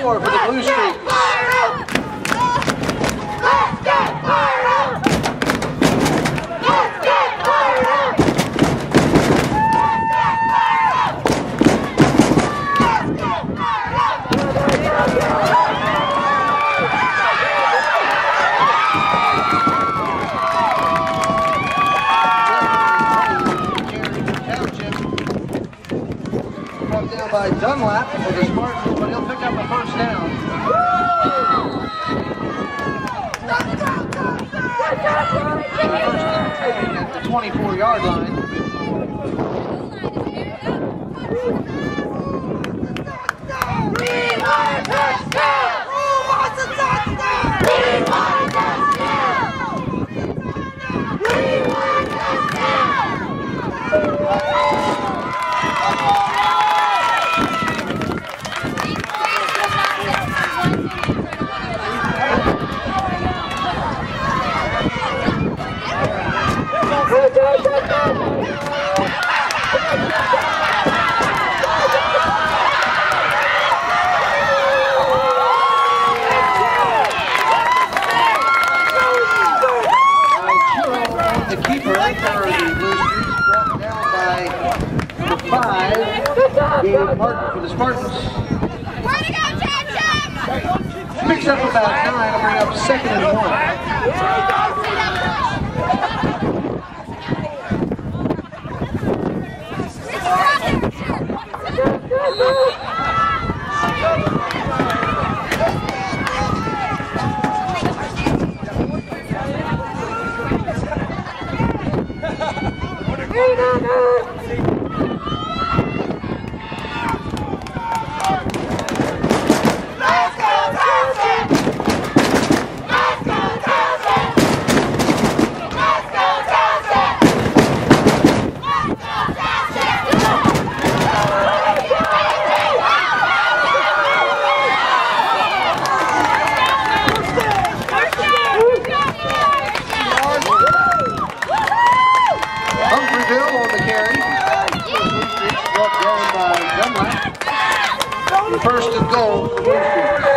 score for the Blue Streaks. By Dunlap for the Spartans, but he'll pick up a first down. First and 10 at the 24-yard line. We want a touchdown! Who wants a touchdown? We want a touchdown! We want a touchdown! The keeper for the Blue Streaks brought down by the 5. David Martin for the Spartans. Where to go, Jackson? Picks up about 9, will bring up 2nd and 1. First and goal for the Blue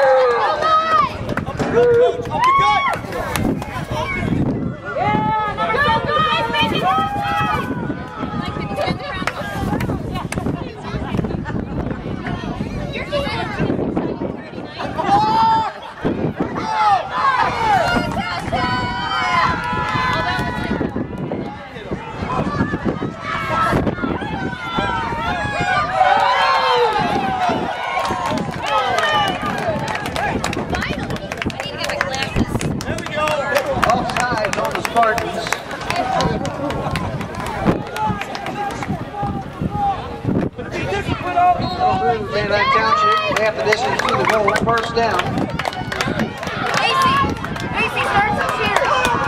Spartans. Van Dyke Township, half the distance to the goal, first down. Macy starts us here.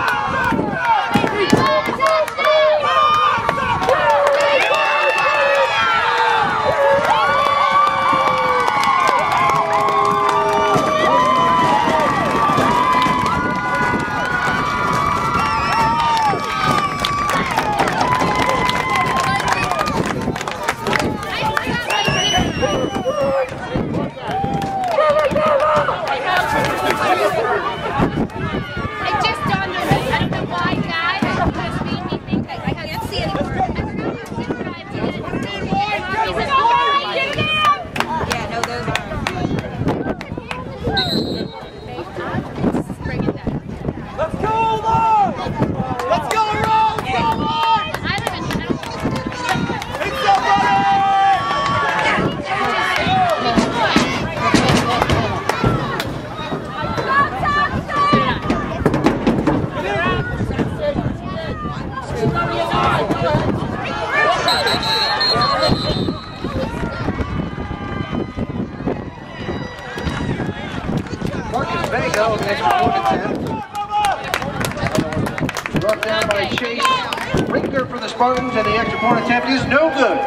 Brought down by Chase Ringer for the Spartans, and the extra point attempt is no good.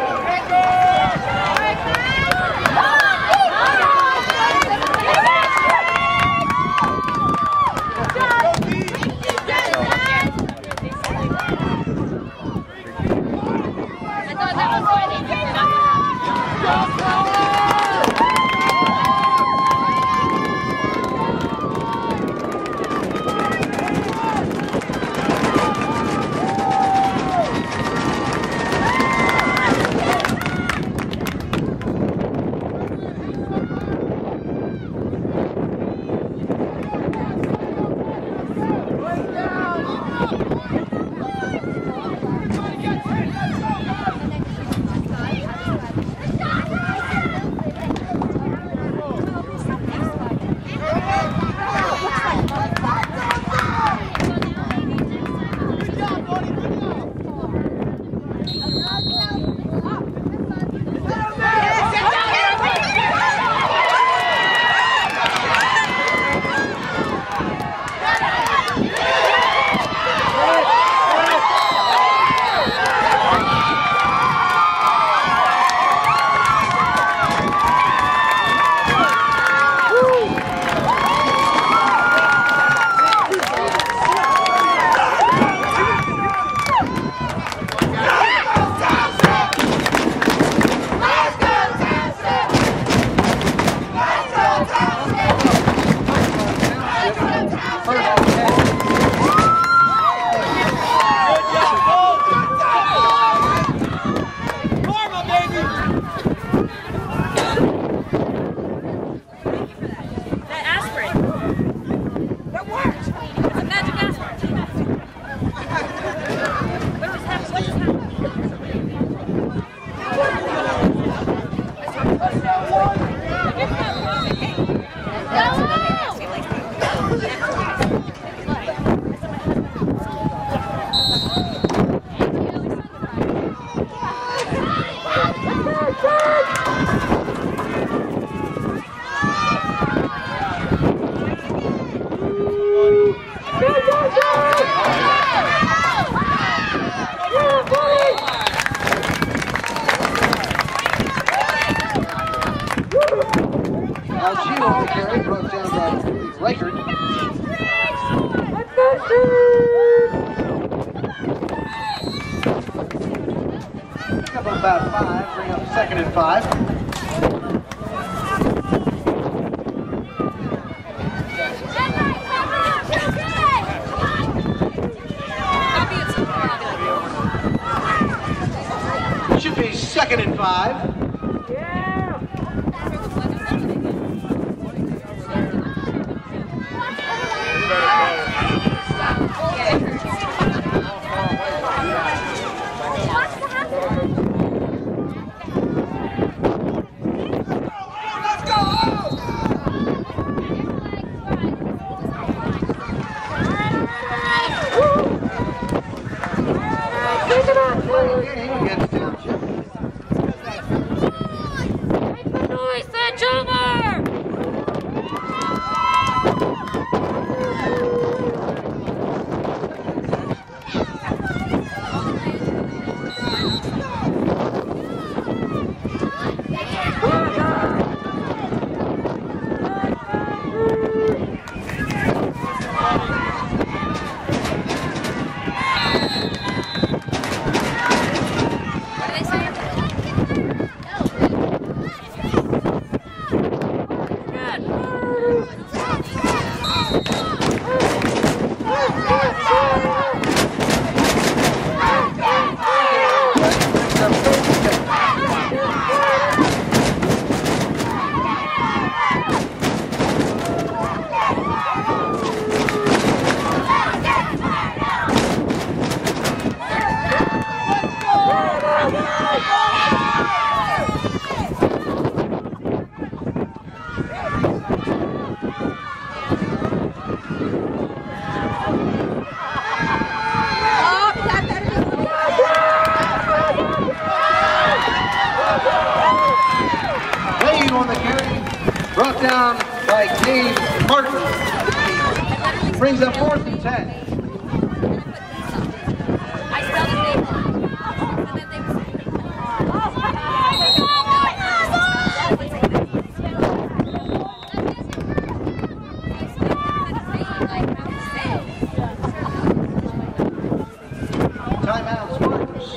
About 5, bring up 2nd and 5. Should be 2nd and 5. On the carry, brought down by Dave Martin, brings up 4th and 10. Timeout, Spartans.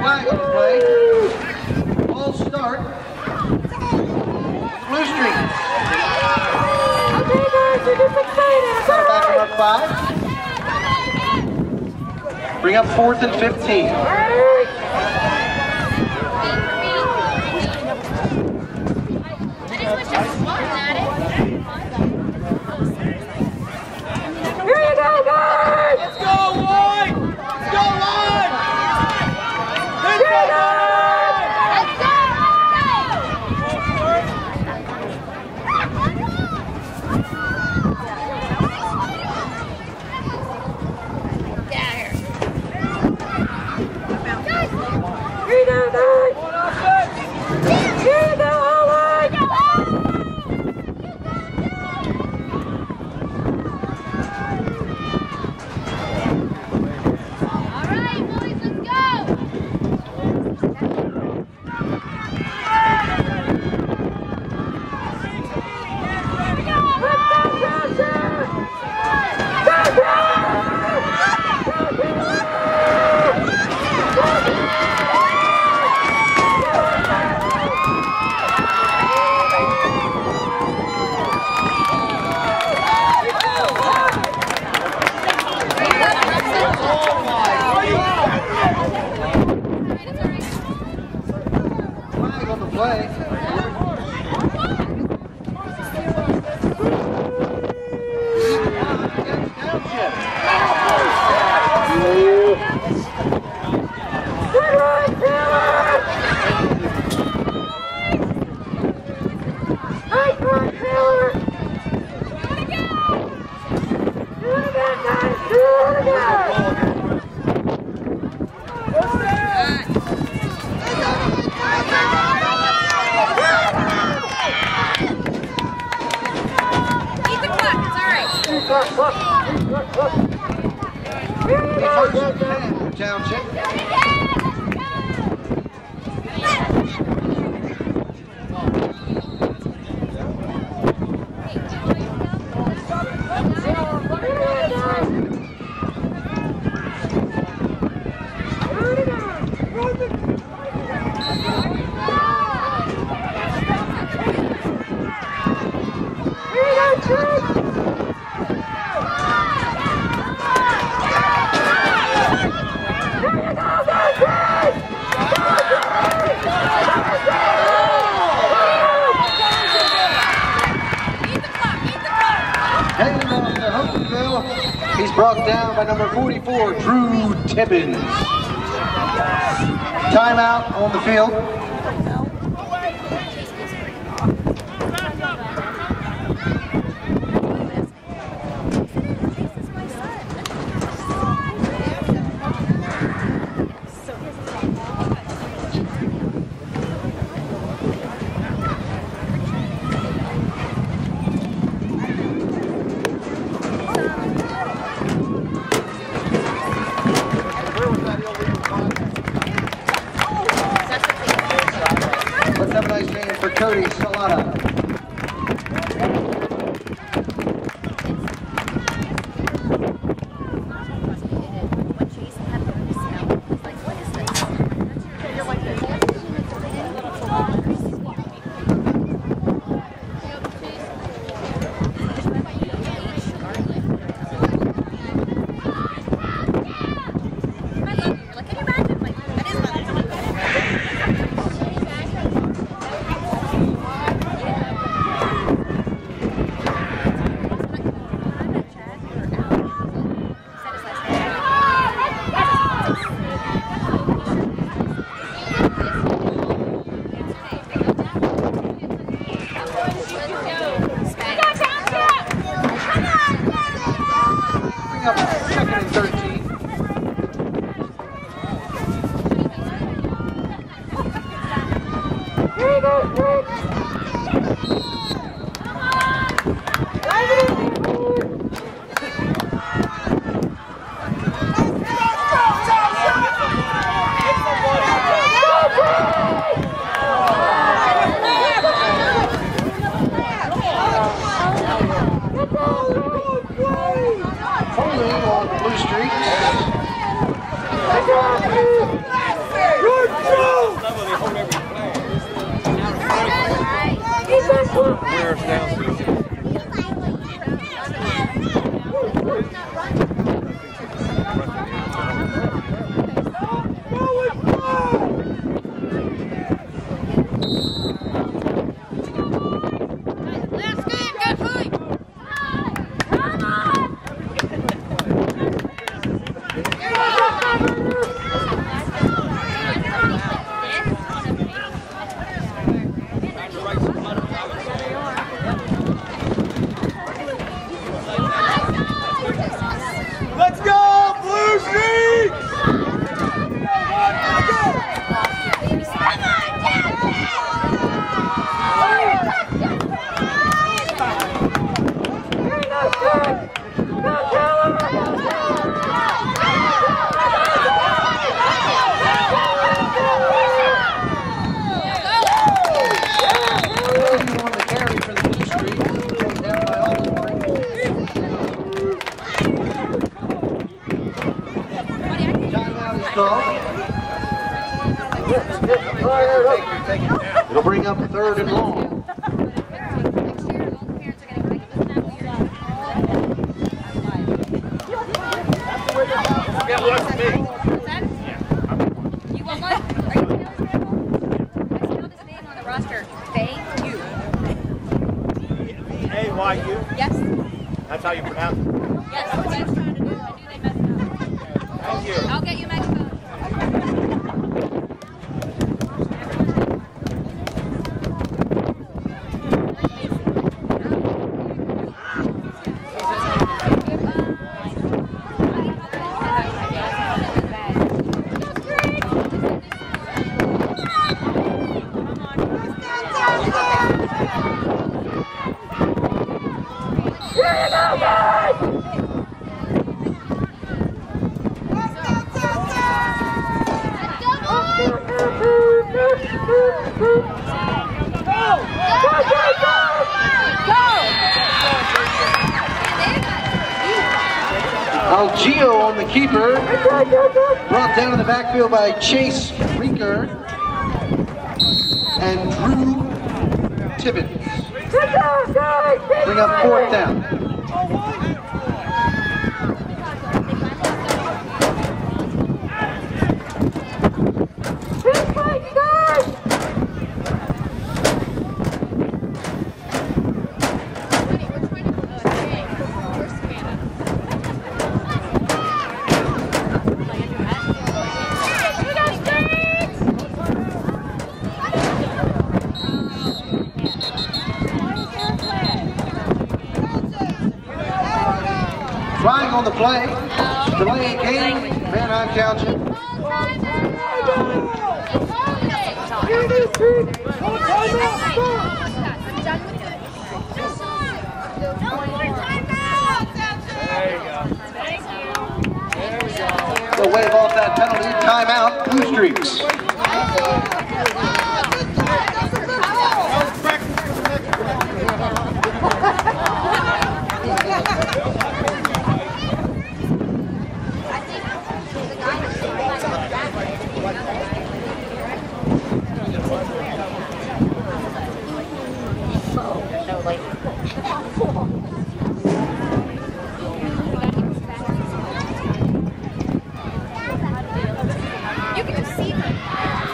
flag on the play. Ball start. Blue streak. Set back to mark 5. Bring up 4th and 15. Township. He's brought down by number 44, Drew Tibbins. Timeout on the field. Let's have a nice game for Cody Salata. It'll bring up 3rd and long. You want one? Are you I spelled his name on the roster. Thank you. A-Y-U? Yes. That's how you pronounce it? Yes. That's what I was trying to do. I knew they messed up. Thank you. I'll get you a microphone. Algio on the keeper, brought down in the backfield by Chase Rinker and Drew Tibbins. Bring up 4th down. Flying on the play, delaying game, Manheim Township. They'll wave off that penalty, timeout, Blue Streaks. You can just see them.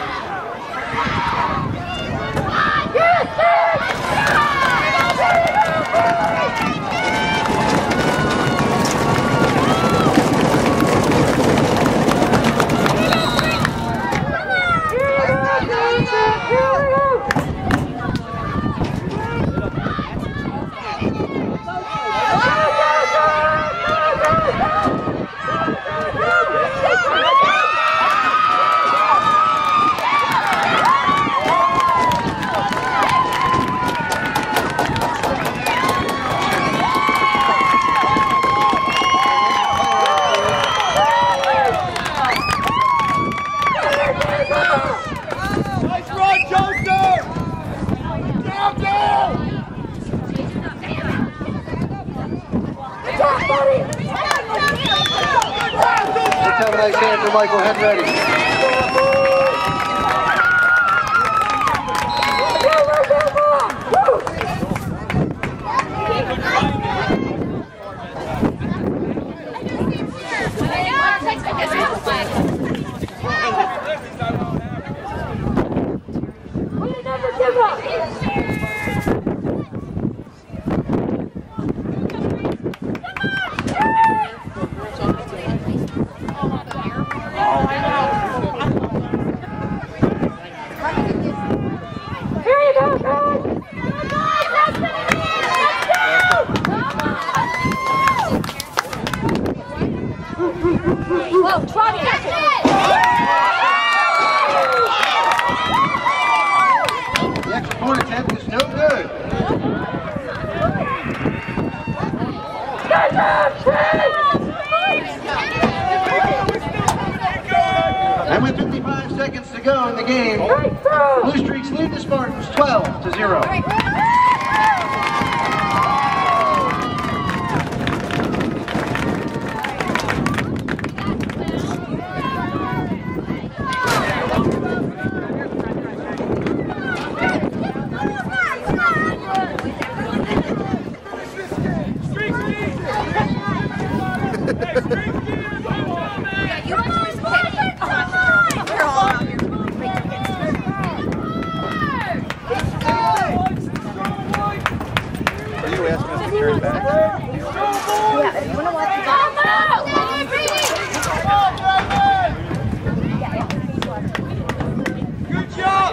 Let's have a nice hand for Michael Henready. Whoa, Trotty! The extra point attempt is no good. And with 55 seconds to go in the game, Blue Streaks lead the Spartans 12-0.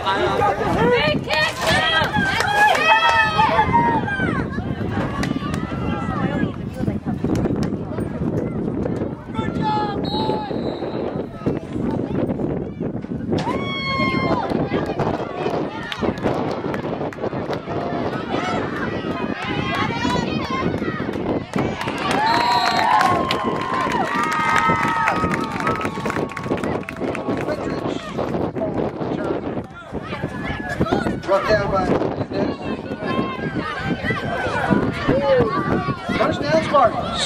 Big kick, Brought down by first down Spartans.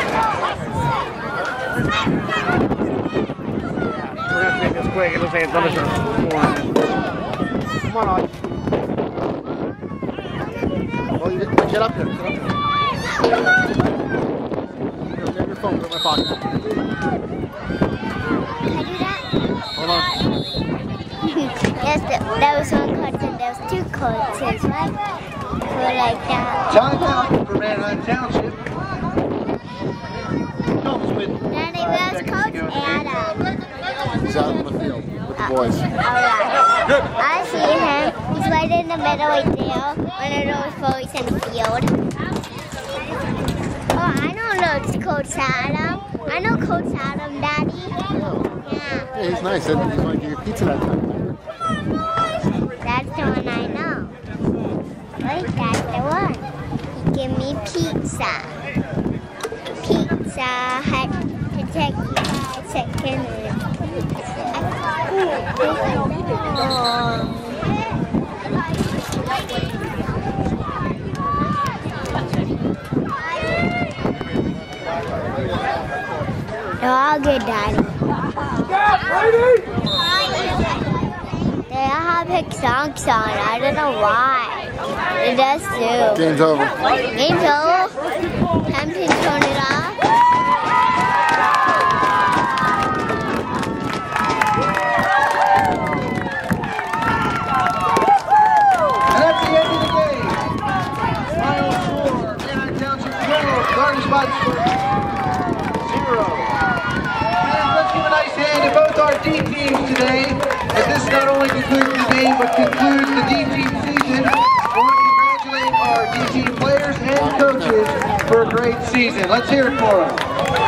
We're going to make this quick. It looks like it's on the turn. Come on, Audie. Well, you didn't get up there. Get up there. Here, get your phone. Put it in my pocket. Can I do that? Hold on. Yes, that was one coach and there was two coaches, right? Who like that. Time out for Manheim Township. Comes with Daddy, where's Coach Adam? He's out in the field with the boys. Alright. I see him. He's right in the middle right there. One of those boys in the field. Oh, I know Coach Adam. I know Coach Adam, Daddy. Yeah. Yeah, he's nice. And he's going to give you pizza that time. That's the one I know. Wait, that's the one. He gave me pizza. Pizza Hut to take 5 seconds. They're all good, Daddy. They all have big songs on. I don't know why. It does too. Game's over. Game's over. Time to turn it off. And that's the end of the game. Final score, Manheim Township 12, Garden Spots 0. And let's give a nice hand to both our D teams today, as this not only concludes the game, but concludes the D team season. I want to congratulate our D team players and coaches for a great season. Let's hear it for them.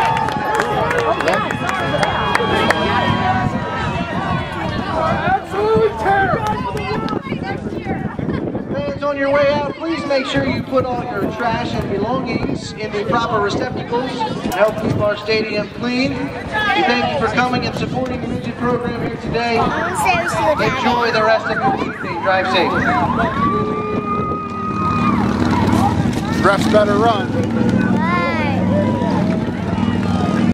Fans on your way out, please make sure you put all your trash and belongings in the proper receptacles and help keep our stadium clean. We thank you for coming and supporting the music program here today. Enjoy the rest of your evening. Drive safe. Refs better run.